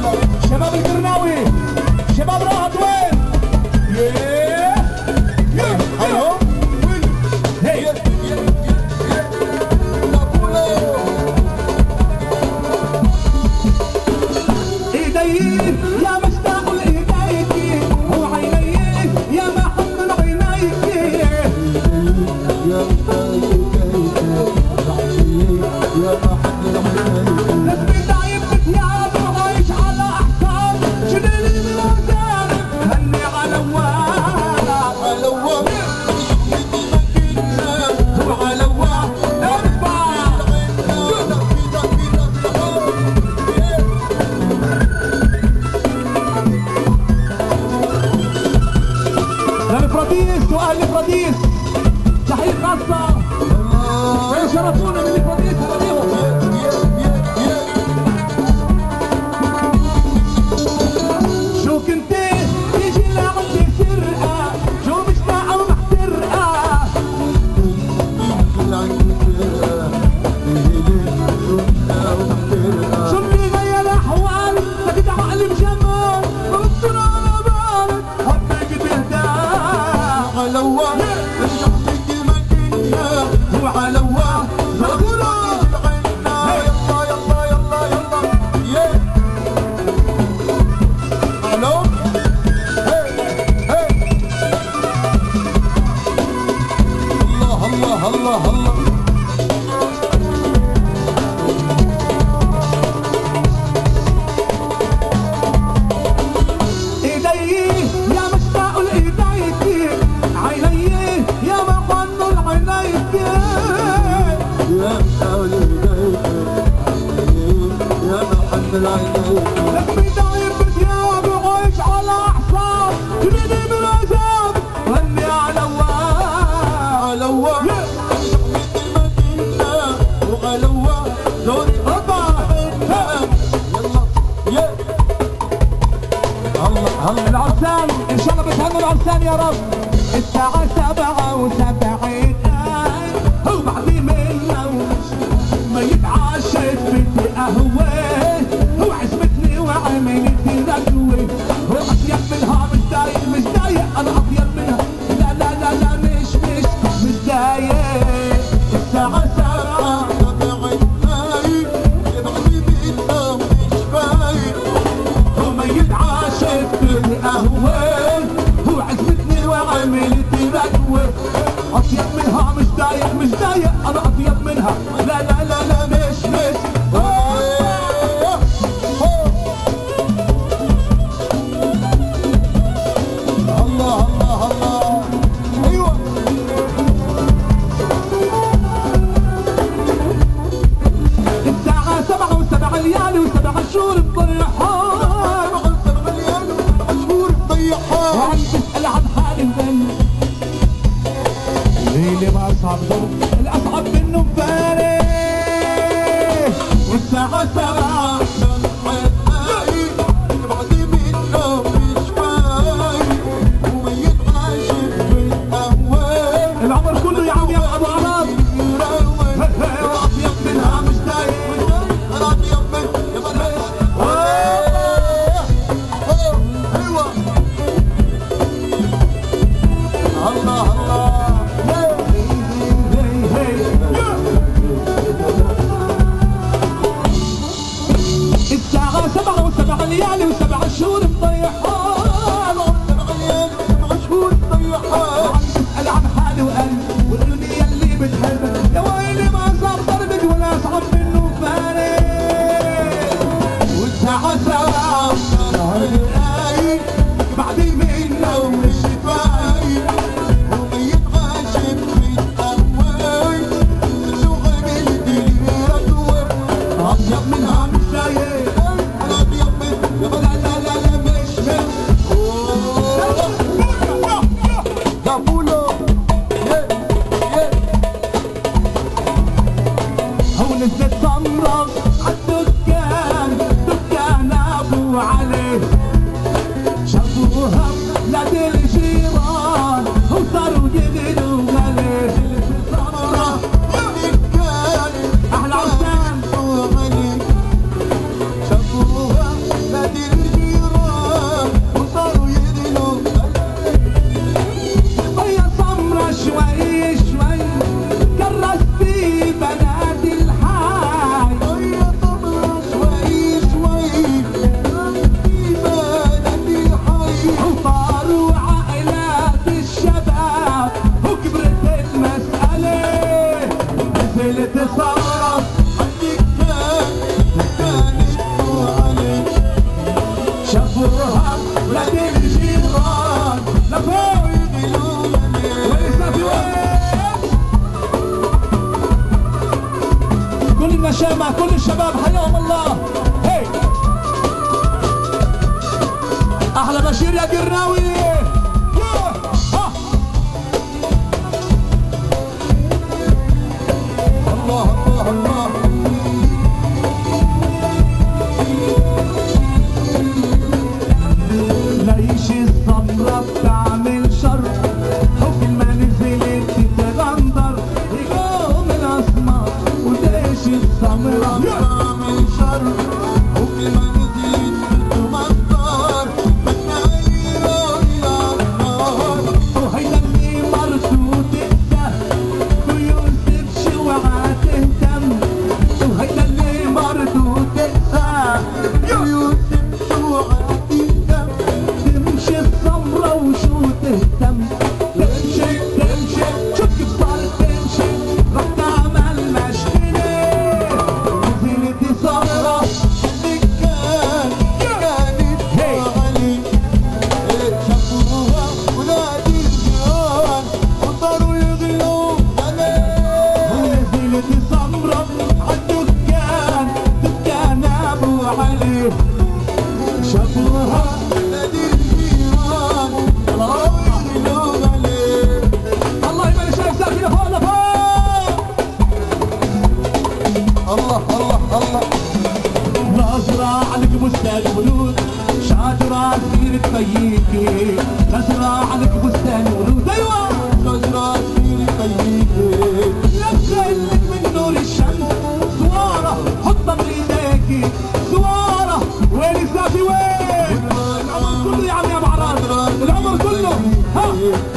شباب القرناوي شباب راحت وين؟ ايوه هي ايدي يا مشتاق لايديك وعينيك يا محمد عينيك يا لبي دايب ثياب وعايش على احكام شنو الوزان هني على واه للفراديس واهل الفراديس تحيه خاصه ويشرفونا من الفراديس هذيهم شو كنت تيجي لعندي سرقه شو مشتاقه ومحترقه شو بغير احوالك بدي عقلي بجمال وبصير على بالك حبك تهدى على واه رجعتك ما كنا وعلى واه لبي دايب بثياب وعايش على احصاب جنيني بالعذاب غني على واه على واه وعلى واه دوري الله العرسان ان شاء الله بتهنوا العرسان يا رب الساعة 77 وبعدين منه ما يتعشت بدي قهوة وعزمتني وعملتي رجوة وأطيب منها مش دايق أنا أطيب منها لا مش دايق الساعة 7 يبعدي منها مش بايق وما يتعشت بدي قهوة وعزمتني وعملتي رجوة أطيب منها مش دايق أنا أطيب منها لا مش الله ايوه الساعة 7 و7 ليالي و7 شهور مضيحان 7 ليالي و7 شهور مضيحان وعم تسأل عن حال البن الليلة ما أصعب ضرب الأصعب منه مفارق والساعة 7 بعدي منه مش فايق وما يتعاشر بالأهوال العمر كله يا عم يا أبو عرب وأطيب منها مش دايق أنا أطيب منها أيوه الله الساعة 7 و7 ليالي و7 شهور مضيحان 7 ليالي و7 شهور مضيحان وعم تسأل عن حالي وقلبي والقلبي يلي بتحبك يا ويلي ما صار ضربك ولا أصعب منه فارق والساعة 7 دقايق بعدي منه مش فايق وما يتعاشر بالأهوال اللغة بلدي رجوة أطيب منها مش دايق هون الزيت صمرق عالدكان دكان ابو علي شافوها ولاد الجيران وصاروا يغلوا غالي صمرق احلى عرسان شافوها ولاد طباشير يا قراوي. الله الله الله. ليش الصبرة بتعمل شر وكل ما نزلت تتغندر يقوم الاسمر. وليش الصبرة بتعمل شر وكل ما نزلت تتغندر بدنا يروح للنار. وهيدا اللي مرته تنسى ويوسف شوعة تهتم. وهيدا اللي مرته تنسى ويوسف شوعة تهتم. تمشي السمرة وشو تهتم. تمشي تمشي شوف كيف صارت تمشي رح تعمل مشكلة. نزلت سمرة اللي كانت علي شافوها ولاد الجيران وصاروا يغلوا عليه. ونزلت سمرة عالدكان دكان ابو علي شافوها ولاد الجيران طلعوا يغلوا عليه. الله يبارك شايف ساكنة فوق لفوق. الله الله الله. نزرع لك بستان ولود شجرة كبيرة تفيكي. نزرع لك بستان ولود ايوه شجرة كبيرة تفيكي. نزلك من نور الشمس زوارة حطها بايديكي زوارة. وين الزافي وين؟ العمر كله يا عم يا ابو عراد العمر كله. ها